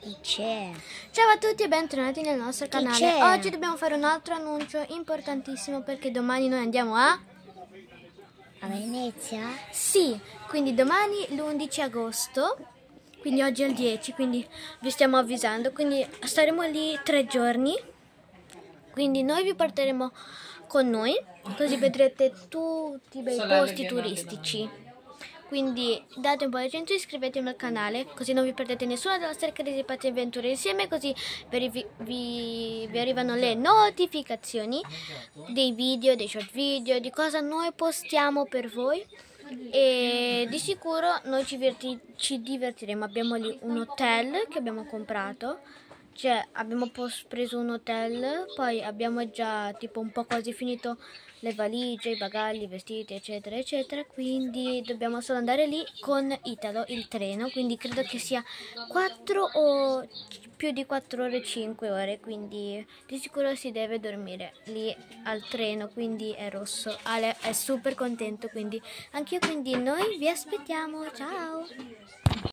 Chi c'è? Ciao a tutti e bentornati nel nostro canale. c'è? Oggi dobbiamo fare un altro annuncio importantissimo perché domani noi andiamo a... A Venezia? Sì, quindi domani l'11 agosto, quindi oggi è il 10, quindi vi stiamo avvisando, quindi staremo lì 3 giorni, quindi noi vi porteremo con noi, così vedrete tutti i bei posti turistici. Quindi date un po' di centro, iscrivetevi al canale, così non vi perdete nessuna delle nostre crisi pazze avventure insieme, così vi arrivano le notificazioni dei video, dei short video, di cosa noi postiamo per voi. E di sicuro noi ci divertiremo. Abbiamo lì un hotel che abbiamo comprato, cioè abbiamo preso un hotel, poi abbiamo già tipo un po' quasi finito le valigie, i bagagli, i vestiti eccetera eccetera, quindi dobbiamo solo andare lì con Italo, il treno, quindi credo che sia 4 o più di 4 ore, 5 ore, quindi di sicuro si deve dormire lì al treno, quindi è rosso. Ale è super contento, quindi anch'io, quindi noi vi aspettiamo, ciao!